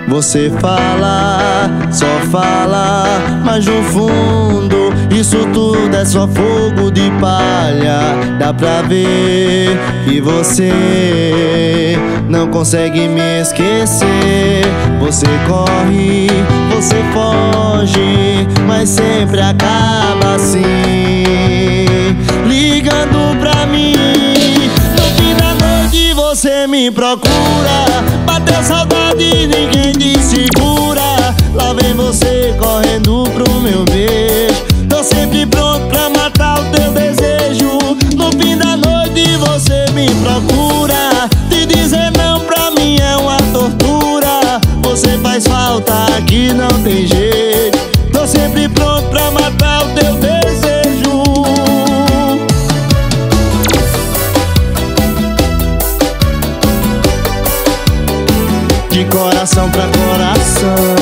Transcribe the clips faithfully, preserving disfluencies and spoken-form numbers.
Você fala, só fala, mas no fundo isso tudo é só fogo de palha. Dá pra ver que você não consegue me esquecer. Você corre, você foge, mas sempre acaba assim, ligando pra mim. No fim da noite você me procura, bateu saudade, ninguém te segura. Lá vem você correndo pro meu beijo. Tô sempre pronto pra matar o teu desejo. No fim da noite você me procura, te dizer não pra mim é uma tortura. Você faz falta, aqui não tem jeito. Tô sempre pronto pra matar o teu desejo. De coração pra coração.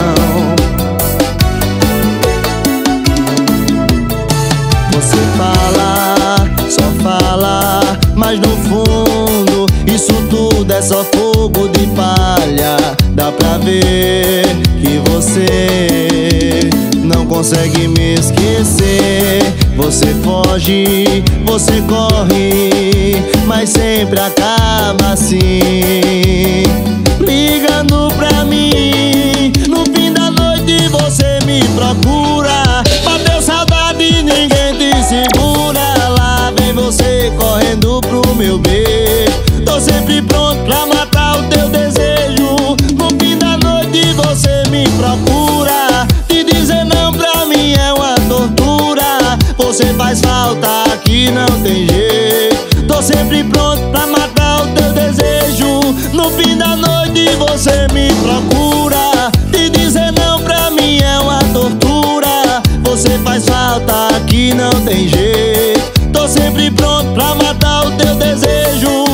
Você fala, só fala, mas no fundo isso tudo é só fogo de palha. Dá pra ver que você não consegue me esquecer. Você foge, você corre, mas sempre acaba assim, ligando pra mim. No fim da noite você me procura, bateu saudade, ninguém te segura. Lá vem você correndo pro meu beijo. Tô sempre pronto pra matar o teu desejo. No fim da noite você me procura, te dizer não pra mim é uma tortura. Você faz falta, aqui não tem jeito. Tô sempre pronto pra matar o teu desejo. No fim da noite você me procura, te dizer não pra mim é uma tortura. Você faz falta, aqui não tem jeito. Tô sempre pronto pra matar o teu desejo.